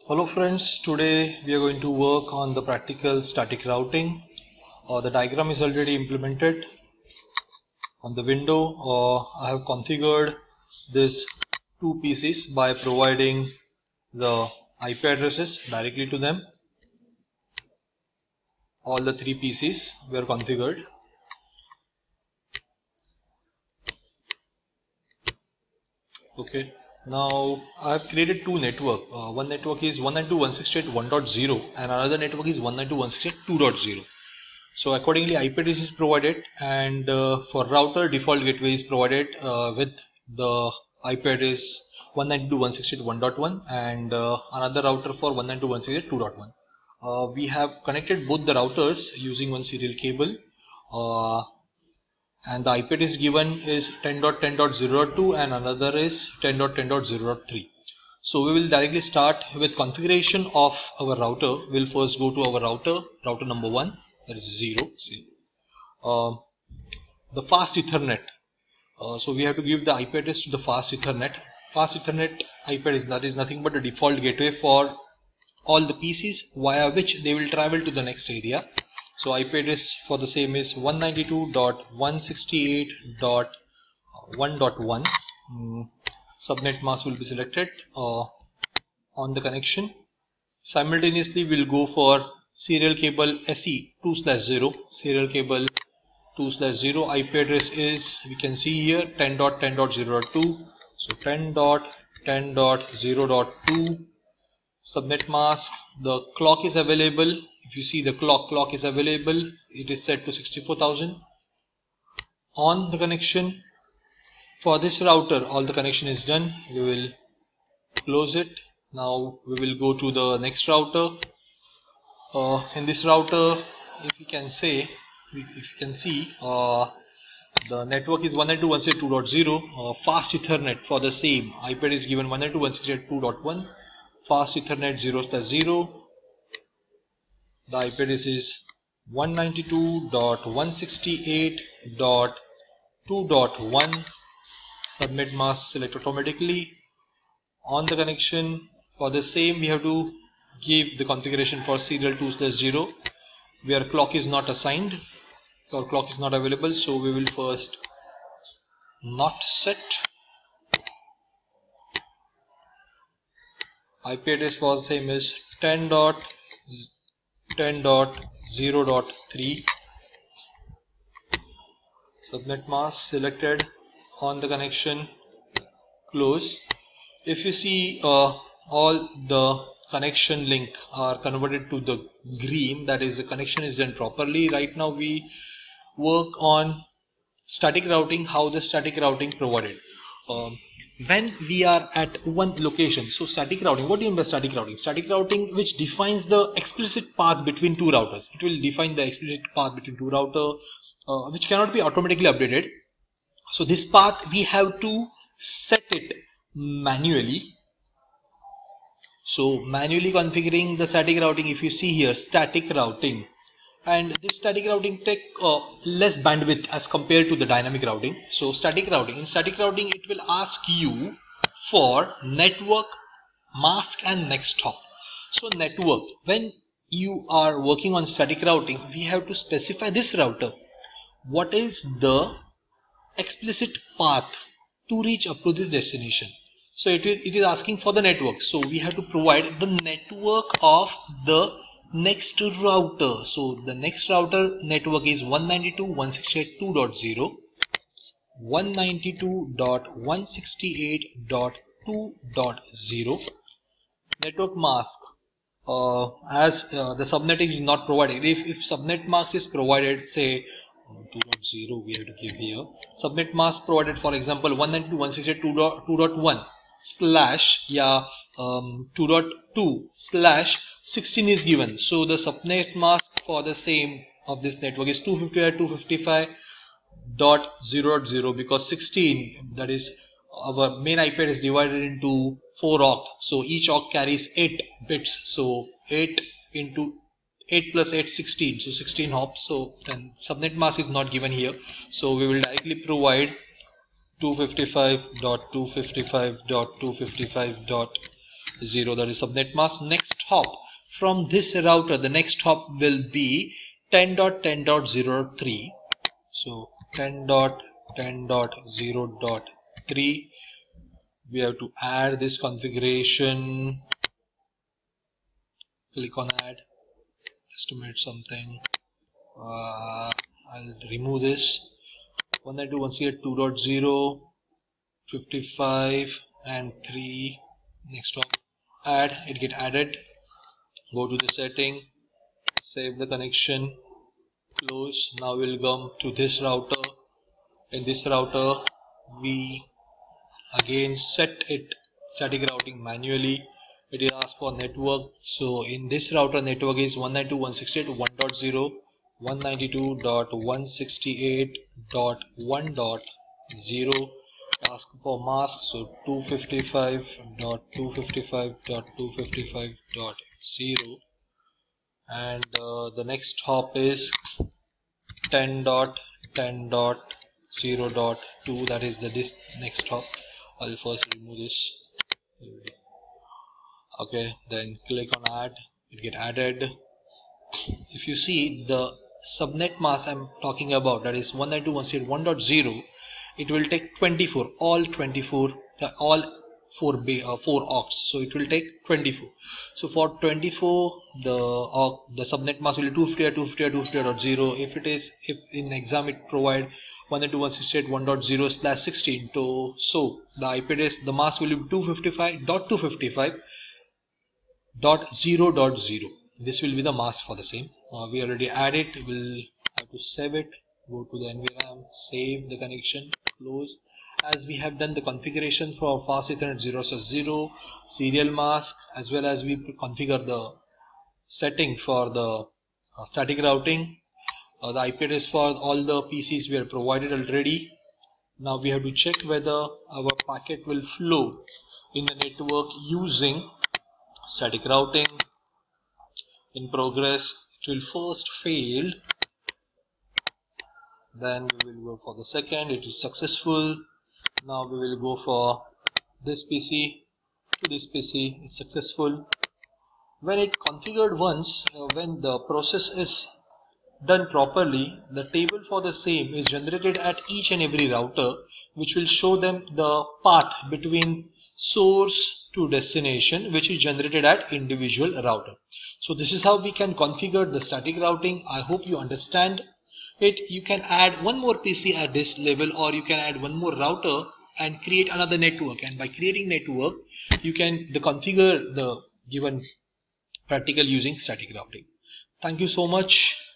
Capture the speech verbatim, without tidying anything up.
Hello friends, today we are going to work on the practical static routing. Uh, the diagram is already implemented on the window. Uh, I have configured this two P Cs by providing the I P addresses directly to them. All the three P Cs were configured. Okay. Now I have created two network. Uh, one network is one ninety-two dot one sixty-eight dot one dot zero and another network is one ninety-two dot one sixty-eight dot two dot zero. So accordingly I P address is provided, and uh, for router default gateway is provided uh, with the I P address one ninety-two dot one sixty-eight dot one dot one and uh, another router for one ninety-two dot one sixty-eight dot two dot one. Uh, we have connected both the routers using one serial cable, uh, and the I P address given is ten dot ten dot zero dot two and another is ten dot ten dot zero dot three. So we will directly start with configuration of our router. We'll first go to our router, router number one, that is zero. See, uh, the fast Ethernet. Uh, so we have to give the I P address to the fast Ethernet. Fast Ethernet I P address, that is nothing but the default gateway for all the P Cs via which they will travel to the next area. So I P address for the same is one ninety-two dot one sixty-eight dot one dot one. Mm, subnet mask will be selected uh, on the connection. Simultaneously we'll go for serial cable S E two slash zero. Serial cable two slash zero. I P address is, we can see here, ten dot ten dot zero dot two. So ten dot ten dot zero dot two. Subnet mask, the clock is available. If you see the clock, clock is available. It is set to sixty-four thousand. On the connection, for this router, all the connection is done. We will close it. Now we will go to the next router. Uh, in this router, if you can say, if you can see, uh, the network is one ninety-two dot one sixty-eight dot two dot zero. Uh, fast Ethernet for the same I P address is given one ninety-two dot one sixty-eight dot two dot one. Fast Ethernet zero slash zero. The I P address is one ninety-two dot one sixty-eight dot two dot one. Subnet mask select automatically. On the connection, for the same we have to give the configuration for serial two slash zero, where clock is not assigned or clock is not available. So we will first not set. I P address for the same is ten dot ten dot zero dot three. Subnet mask selected. On the connection, close. If you see, uh, all the connection link are converted to the green, that is the connection is done properly. Right now we work on static routing, how the static routing provided. Um, when we are at one location, so static routing, what do you mean by static routing? Static routing which defines the explicit path between two routers. It will define the explicit path between two routers, uh, which cannot be automatically updated. So this path we have to set it manually. So manually configuring the static routing, if you see here, static routing, and this static routing take uh, less bandwidth as compared to the dynamic routing. So static routing, in static routing it will ask you for network, mask and next hop. So network, when you are working on static routing, we have to specify this router, what is the explicit path to reach up to this destination. So it, it is asking for the network, so we have to provide the network of the next router. So the next router network is one ninety-two dot one sixty-eight dot two dot zero, one ninety-two dot one sixty-eight dot two dot zero. Network mask, uh, as uh, the subnet is not provided, if, if subnet mask is provided, say two dot zero we have to give here, subnet mask provided, for example one ninety-two dot one sixty-eight dot two dot one slash yeah um, two dot two slash sixteen is given. So the subnet mask for the same of this network is two fifty-five dot two fifty-five dot zero dot zero, because sixteen, that is our main I P address, is divided into four oct. So each oct carries eight bits. So eight into eight plus eight, sixteen. So sixteen hops. So then subnet mask is not given here. So we will directly provide two fifty-five dot two fifty-five dot two fifty-five dot zero, that is subnet mask. Next hop from this router, the next hop will be ten dot ten dot zero dot three. So ten dot ten dot zero dot three, we have to add this configuration. Click on add, estimate something. uh, I'll remove this. one ninety-two dot one sixty-eight dot two dot zero, fifty-five and three. Next hop, add, it get added. Go to the setting, save the connection, close. Now we'll come to this router. In this router we again set it static routing manually. It is asked for network, so in this router network is one ninety-two dot one sixty-eight dot one dot zero, one ninety-two dot one sixty-eight dot one dot zero. Ask for mask, so two fifty-five dot two fifty-five dot two fifty-five dot zero, and uh, the next hop is ten dot ten dot zero dot two, that is the this next hop. I'll first remove this. Okay, then click on add, it get added. If you see the subnet mask I'm talking about, that is one ninety-two dot one sixty-eight dot one dot zero, it will take twenty-four, all twenty-four, uh, all four b uh, four octs, so it will take twenty-four. So for twenty-four, the uh, the subnet mask will be two fifty dot two fifty dot two fifty dot zero. If it is, if in exam it provide one ninety-two dot one sixty-eight dot one dot zero slash sixteen, to so the I P address, the mask will be two fifty-five dot two fifty-five dot zero dot zero. This will be the mask for the same. Uh, we already added. We'll have to save it. Go to the N V RAM, save the connection, close. As we have done the configuration for fast Ethernet zero slash zero, serial mask, as well as we configure the setting for the uh, static routing. Uh, the I P address for all the P Cs we are provided already. Now we have to check whether our packet will flow in the network using static routing. In progress, it will first fail, then we will go for the second, it is successful. Now we will go for this P C to this P C, it's successful. When it configured once, uh, when the process is done properly, the table for the same is generated at each and every router, which will show them the path between source to destination, which is generated at individual router. So this is how we can configure the static routing. I hope you understand it. You can add one more P C at this level, or you can add one more router and create another network, and by creating network you can the configure the given practical using static routing. Thank you so much.